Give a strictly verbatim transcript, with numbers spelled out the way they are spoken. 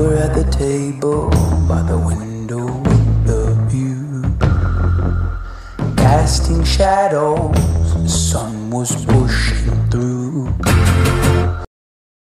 were at the table by the window with the view, casting shadows, the sun was pushing through.